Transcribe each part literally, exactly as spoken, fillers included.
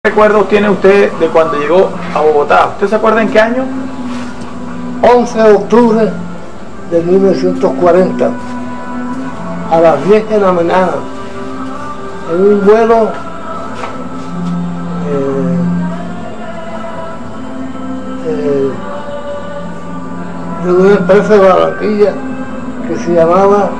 recuerdos tiene usted de cuando llegó a Bogotá? ¿Usted se acuerda en qué año? once de octubre de mil novecientos cuarenta, a las diez de la mañana, en un vuelo eh, eh, de una empresa de Barranquilla que se llamaba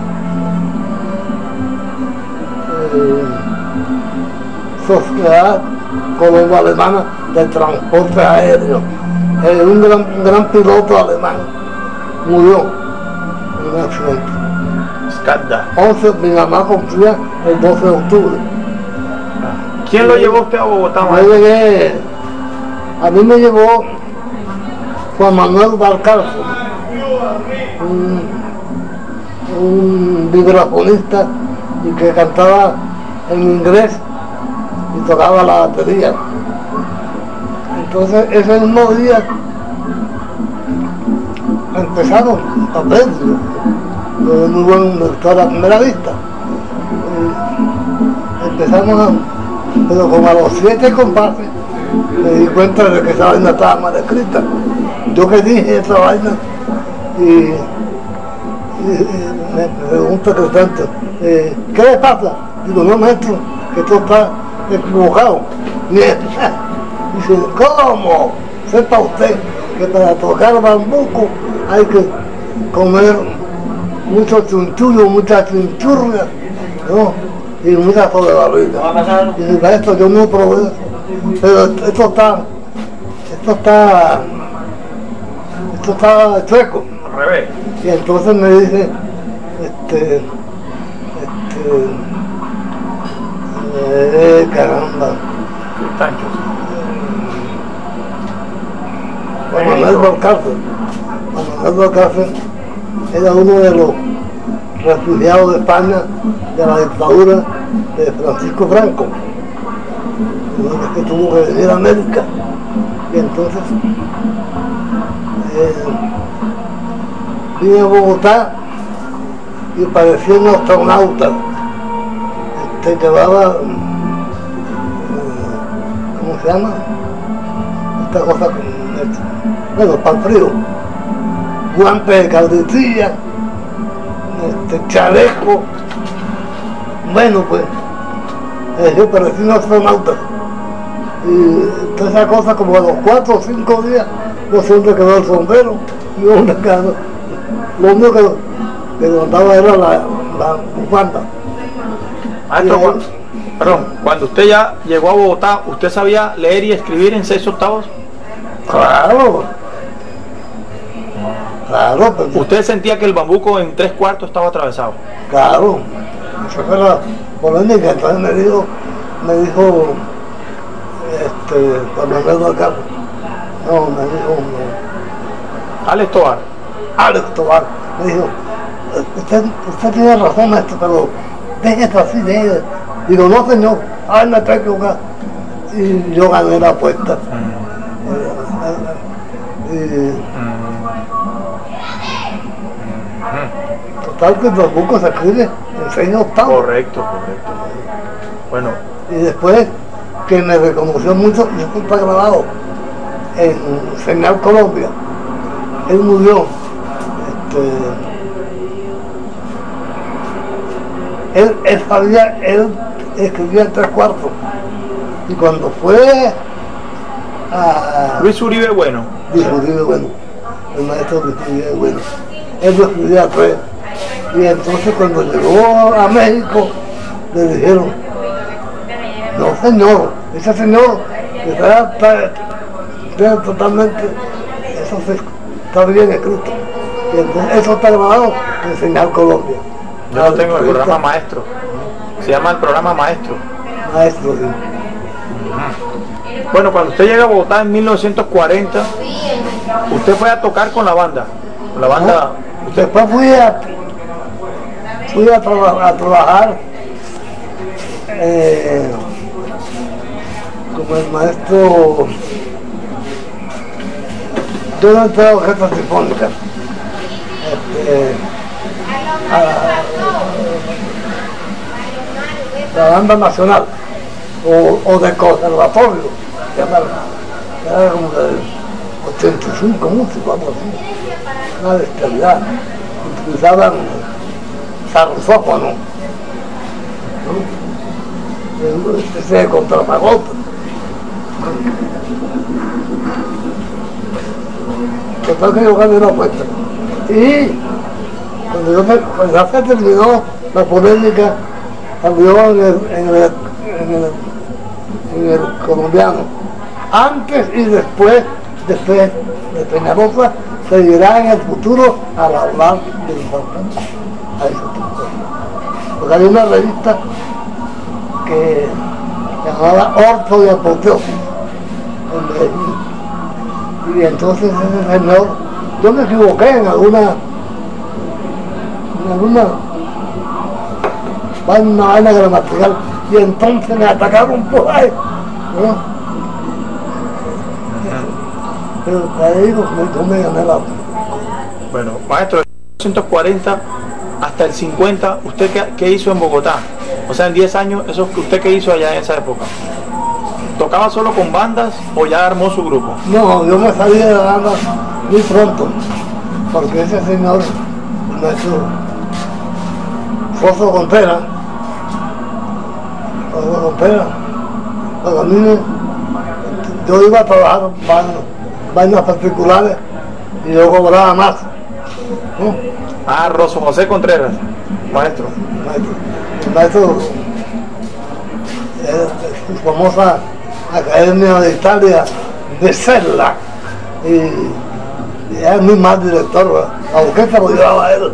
eh, Sociedad Colombo-Alemana de Transporte Aéreo. Eh, un, gran, un gran piloto alemán murió en un accidente. Skanda. once, mi mamá cumplía el doce de octubre. ¿Quién lo llevó usted a Bogotá, Yo maestro? llegué, a mí me llevó Juan Manuel Valcárcel, un, un vibrafonista y que cantaba en inglés y tocaba la batería. Entonces ese mismo día empezamos a ver, yo muy buen lector a primera vista. Eh, empezamos a, pero como a los siete compases me di cuenta de que esa vaina estaba mal escrita. Yo que dije esa vaina y, y, y me pregunta que tanto, eh, ¿qué le pasa? Digo, no, maestro, que esto está equivocado. Dice, ¿cómo? Sepa usted que para tocar bambuco hay que comer mucho chunchullo, mucha chinchurria, ¿no? Y mucha sobre barriga. Y dice, maestro, yo no probé eso. Pero esto está, esto está, esto está chueco. Al revés. Y entonces me dice, este, este, eh, caramba. Tanchos. Juan Manuel Valcárcel. Juan Manuel Valcárcel era uno de los refugiados de España de la dictadura de Francisco Franco, que tuvo que venir a América. Y entonces eh, vine a Bogotá y parecía un astronauta. Este, llevaba, eh, ¿cómo se llama? Esta cosa con, bueno, para el frío, guantes de cabritilla, este, chaleco, bueno pues, eh, yo parecía un astronauta. Y toda esa cosa, como a los cuatro o cinco días, no sé dónde quedó el sombrero, y dónde quedó. Lo único que, que levantaba era la, la bufanda. Maestro, Y, cu- perdón, cuando usted ya llegó a Bogotá, ¿usted sabía leer y escribir en seis octavos? Claro, claro, pues, ¿Usted sentía que el bambuco en tres cuartos estaba atravesado? claro, esa fue la polémica. Entonces me dijo, me dijo, este, cuando me veo acá, no, me dijo, no, Alex Tovar. Alex Tobar, me dijo, usted, usted tiene razón, maestro, pero deje esto así, deje. Digo, no señor, ay, me está equivocado. Y yo gané la apuesta. Y, total que el bambuco se escribe en seis octavos. Correcto, correcto. Bueno, Y después que me reconoció mucho, esto está grabado en Señal Colombia. Él murió. Este, él, él sabía, él escribía en tres cuartos. Y cuando fue a Luis Uribe Bueno. dijo, Uribe Bueno, el maestro de Uribe Bueno, él lo escribía a tres. Y entonces cuando llegó a México, le dijeron, no señor, ese señor que está, está, está totalmente, eso se, está bien escrito. Y entonces eso está grabado en Señal Colombia. Yo lo tengo en el programa Maestro. Se llama el programa Maestro. Maestro, sí. Bueno, cuando usted llega a Bogotá en mil novecientos cuarenta, usted fue a tocar con la banda. Con la banda. Usted, Después fui a, fui a, traba- a trabajar eh, como el maestro. Yo no entré a orquesta sinfónica. Este, a la banda nacional. o, o de conservatorio, que era, era como de ochenta y cinco músicos, algo así, una bestialidad. Utilizaban saxofófono, ¿no? Especie de contrafagote. Total que yo gané una apuesta. Y cuando, yo me, cuando ya se terminó la polémica, salió en el, en el, en el, en el colombiano. Antes y después de, Pe, de Peñalosa, se dirá en el futuro al hablar de los auténticos. Porque hay una revista que se llamaba Orto y Apoteosis en Medellín. Y entonces ese señor, yo me equivoqué en alguna, en alguna vaina, vaina gramatical, y entonces me atacaron por ahí, ¿no? Pero ahí digo, yo me gané la... Bueno, maestro, de mil novecientos cuarenta hasta el cincuenta, ¿usted qué, qué hizo en Bogotá? O sea, en diez años, eso, ¿usted qué hizo allá en esa época? ¿Tocaba solo con bandas o ya armó su grupo? No, yo me salí de la banda muy pronto, porque ese señor, nuestro Foso Contreras, Foso Contreras, pues a mí me, yo iba a trabajar vainas, vainas particulares y yo cobraba más, ¿no? Ah, Rosso José Contreras, maestro. Maestro, el maestro, eh, su famosa Academia de Italia de Serla, y, y es muy mal director, ¿verdad? La orquesta lo llevaba él.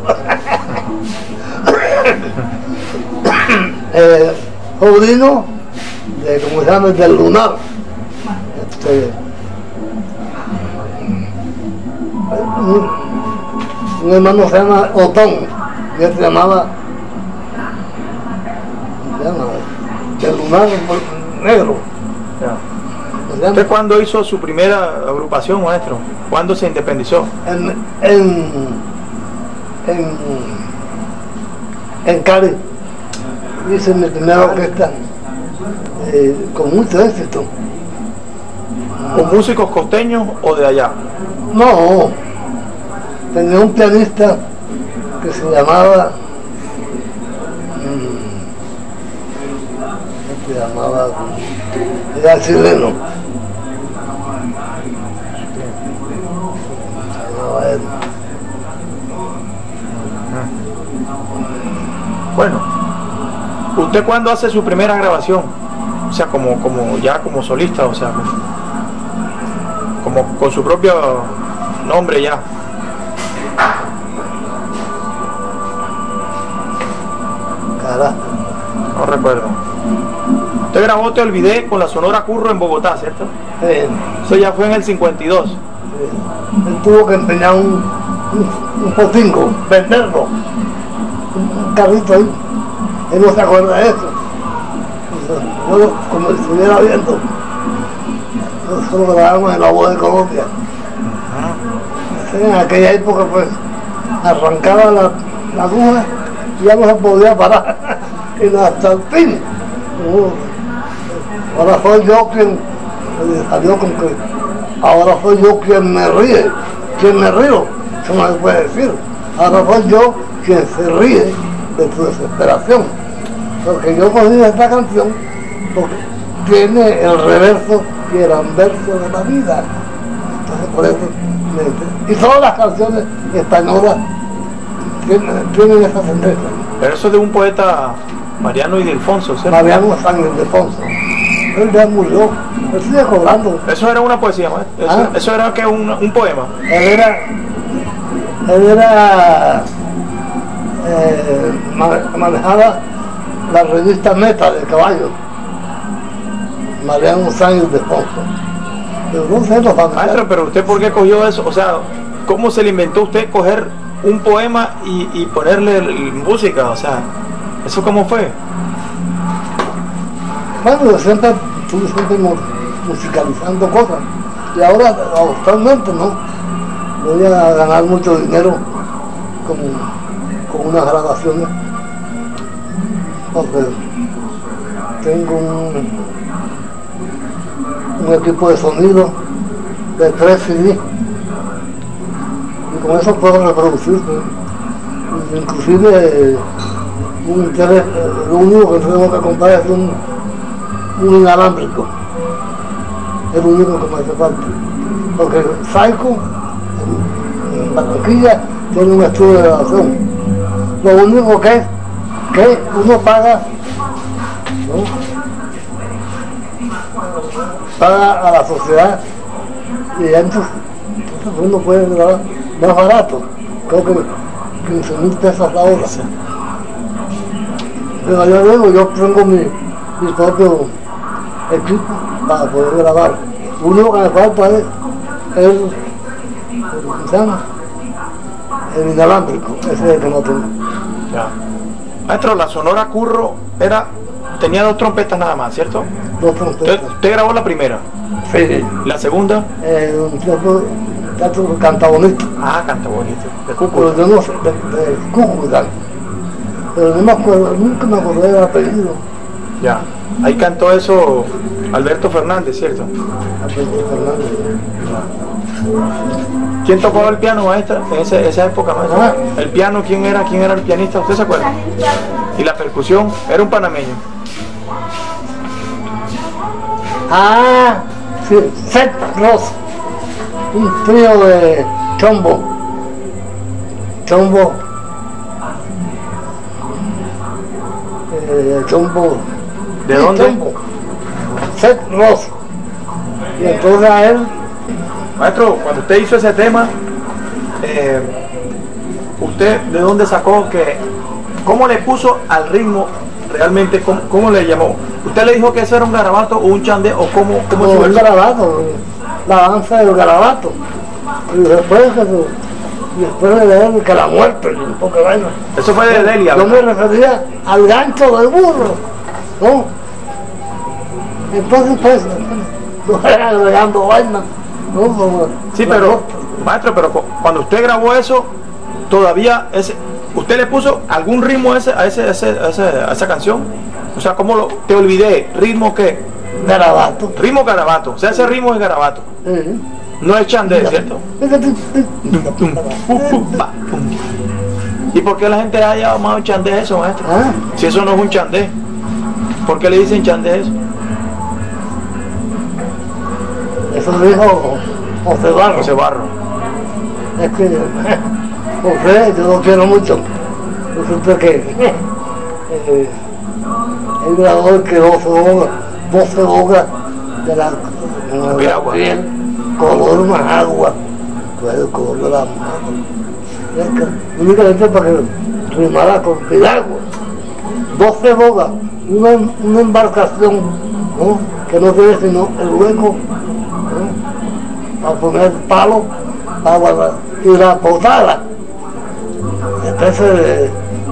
eh, sobrino de, como se llama, del Lunar, este, un, un hermano se llama Otón, y él se llamaba, se llama del Lunar Negro. Ya. ¿Usted cuándo hizo su primera agrupación, maestro? ¿Cuándo se independizó? En, en, en, en Cali hice mi primera orquesta eh, con mucho éxito. ¿Con músicos costeños o de allá? No, tenía un pianista que se llamaba que se llamaba era chileno. Bueno, ¿usted cuándo hace su primera grabación? O sea, como, como ya como solista, o sea, como con su propio nombre ya. Carajo. No recuerdo. Usted grabó Te Olvidé con la Sonora Curro en Bogotá, ¿cierto? Sí. Eso ya fue en el cincuenta y dos. Sí. Él tuvo que empeñar un, un, un potingo, venderlo, un, un carrito ahí. Él no se acuerda de eso. Yo, yo como si estuviera viendo, nosotros grabamos en La Voz de Colombia. En aquella época pues arrancaba la, la aguja y ya no se podía parar. Y hasta el fin. Ahora soy yo quien salió con que ahora soy yo quien me ríe, quien me río, eso no se puede decir. Ahora soy yo quien se ríe de tu desesperación. Porque yo cogí esta canción porque tiene el reverso y el anverso de la vida. Entonces por eso me... Y todas las canciones españolas tienen, tienen esa sentencia. Pero eso es de un poeta Mariano Ildefonso, ¿cierto? Mariano Sánchez Ildefonso. Él ya murió, él sigue cobrando. Eso era una poesía, ¿no? Eso, ¿Ah? eso era que un, un poema. Él era, él era, eh, manejaba la revista Meta de caballos, Mariano Sánchez Ildefonso. Pero no sé los familiares. Maestro, pero usted ¿por qué cogió eso? O sea, ¿cómo se le inventó usted coger un poema y, y ponerle música? O sea, ¿eso cómo fue? Bueno, yo siempre estuve siempre musicalizando cosas y ahora actualmente no voy a ganar mucho dinero con, con unas grabaciones porque tengo un un equipo de sonido de tres C D y con eso puedo reproducir, ¿no? Inclusive eh, un tele, eh, lo único que tengo que comprar es un, un inalámbrico, es lo único que me hace falta, porque Saico en, en Barranquilla tiene un estudio de grabación, lo único que es que uno paga, ¿no? paga a la sociedad y entonces, entonces uno puede grabar más barato, creo que quince mil pesos la hora. Pero yo luego yo tengo mi, mi propio equipo para poder grabar. Lo único que me falta es el, el, ¿cómo se llama? El inalámbrico, ese es el que no tengo. Ya. Maestro, la Sonora Curro era, tenía dos trompetas nada más, ¿cierto? Dos trompetas. ¿Usted, usted grabó la primera? Sí. ¿La segunda? Eh, un tipo, tanto canta bonito. Ah, canta bonito. De Pero Cúcuta. yo no sé, de, de Cúcuta. Pero no me acuerdo, nunca me acordé del apellido. Ya. Ahí cantó eso Alberto Fernández, ¿cierto? Alberto Fernández. ¿Quién tocaba el piano, maestra, en ese, esa época, maestra? Ah. ¿El piano, quién era? ¿Quién era el pianista? ¿Usted se acuerda? ¿Y la percusión? Era un panameño. Ah, sí, Seth Ross, un trío de chombo, chombo, eh, chombo, ¿De sí, dónde? chombo. Seth Ross, y entonces a él, Maestro, cuando usted hizo ese tema, eh, ¿usted de dónde sacó que, cómo le puso al ritmo realmente, cómo, cómo le llamó? ¿Usted le dijo que eso era un garabato o un chandé o cómo, cómo como es su un versión? garabato, la danza del garabato, y después que se- y después de leer que la muerte, y un poco de vaina. Eso fue de Delia, Yo me ¿verdad? refería al gancho del burro, ¿no? Entonces, pues, no era agregando vaina, ¿no? Como Sí, la pero, nota. maestro, pero cu- cuando usted grabó eso, todavía ese, ¿usted le puso algún ritmo a, ese, a, ese, a, ese- a ese- a esa canción? O sea, ¿cómo lo, te olvidé? ¿Ritmo qué? Garabato. Ritmo garabato. O sea, ese ritmo es garabato. Sí. No es chandé, ¿cierto? ¿Y por qué la gente ha llamado chandé eso, maestro? Ah, Si eso no es un chandé, ¿por qué le dicen chandé eso? eso dijo José Barro. José Barro. Es que José, yo lo quiero mucho. Resulta que eh, el grabador que doce bogas, doce bogas de la, de Mira, la agua. piel, color más agua, pues el color de la mano. Es que únicamente para que rimara con piragua. doce bogas, una, una embarcación, ¿no? Que no tiene sino el hueco, ¿no? Para poner palo, para guardar, y la posada. Entonces,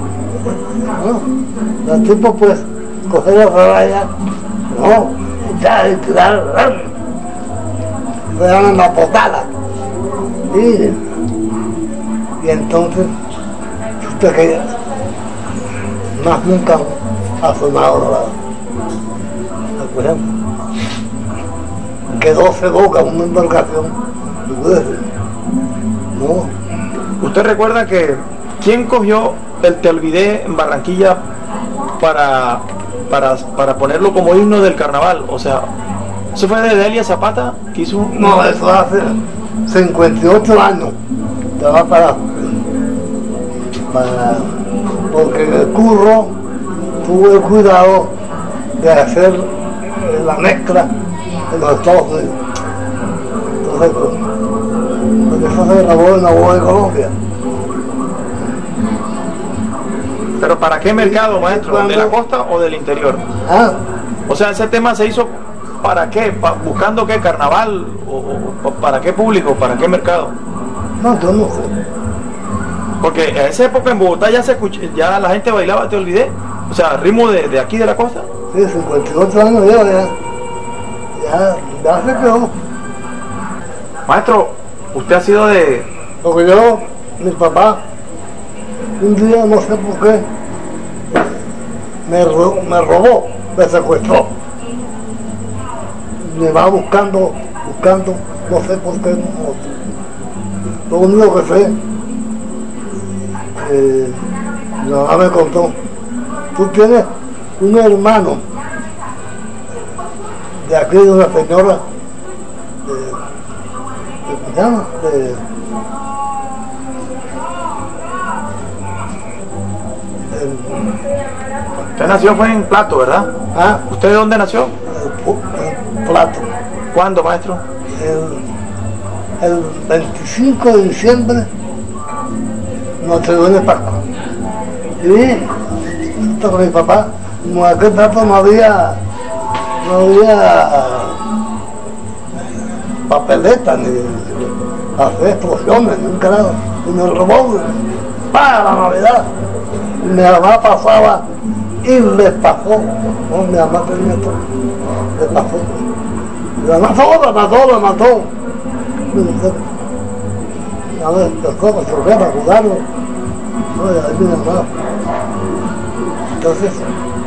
¿no? El tipo pues coger la raya, no, echar y tirar, se llaman la potada. Y, y entonces, usted que más nunca ha sonado la, la por ejemplo, que doce bocas, una embarcación, no. ¿Usted recuerda que quién cogió el Te Olvidé en Barranquilla para, para, para ponerlo como himno del carnaval? O sea, ¿eso fue de Delia Zapata que hizo un... No, eso hace cincuenta y ocho años. Te va para, para. Porque el curro tuvo el cuidado de hacer eh, la mezcla en los Estados Unidos. Entonces, pues, porque eso se grabó en la voz de Colombia. ¿Pero para qué mercado, maestro? ¿De la costa o del interior? Ah, O sea, ese tema se hizo ¿para qué? Pa- ¿Buscando qué? ¿Carnaval? ¿O, o- o para qué público? ¿Para qué mercado? no, yo no sé. Porque en esa época en Bogotá ya se escuch- ya la gente bailaba Te Olvidé. O sea, ritmo de, de aquí de la costa. Sí, cincuenta y ocho años ya, ya, ya, ya se quedó. Maestro, usted ha sido de... Porque yo, mi papá, un día no sé por qué, me, ro- me robó, me secuestró. me va buscando, buscando, no sé por qué. No, lo único que sé, eh, mi mamá me contó, tú tienes un hermano de aquí, de una señora, de, de, ¿cómo se llama? De, Usted nació fue en Plato, ¿verdad? ah, ¿Usted de dónde nació? el, el plato. ¿Cuándo, maestro? El, el veinticinco de diciembre, Nochebuena de Pascua. Y junto con mi papá, como en aquel rato no había, no había papeletas ni hacer explosiones, ni un carajo. Y nos robó para la Navidad. Mi mamá pasaba y le pasó. No, mi mamá tenía todo. Le pasó. La mató, la mató, la mató. A ver, las cosas se para jugarlo. No, y ahí mi mamá. Entonces,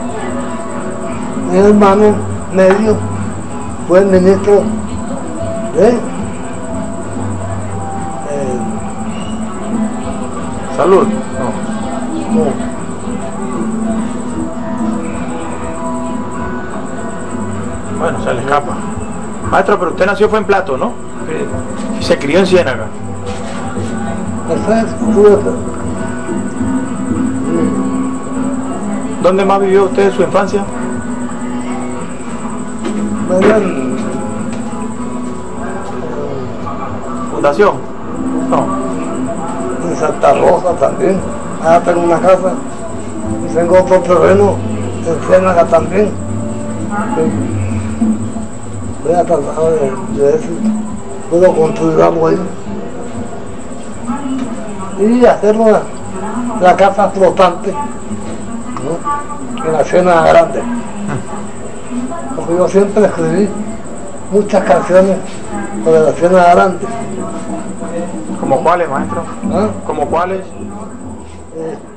mi hermano medio fue el ministro de eh, Salud. No. no, Bueno, se le escapa. Maestro, pero usted nació fue en Plato, ¿no? Y se crió en Ciénaga. entonces tuve ¿Dónde más vivió usted su infancia? que ¿Fundación? No. en Santa Rosa también. Allá tengo una casa y tengo otro terreno en Ciénaga también. Voy a tratar de, de ver si puedo construir algo ahí y hacer una, la casa flotante, ¿no? En la Ciénaga Grande, porque yo siempre escribí muchas canciones sobre la Ciénaga Grande. ¿Como cuáles, maestro? ¿Ah? ¿Como cuáles? Eh,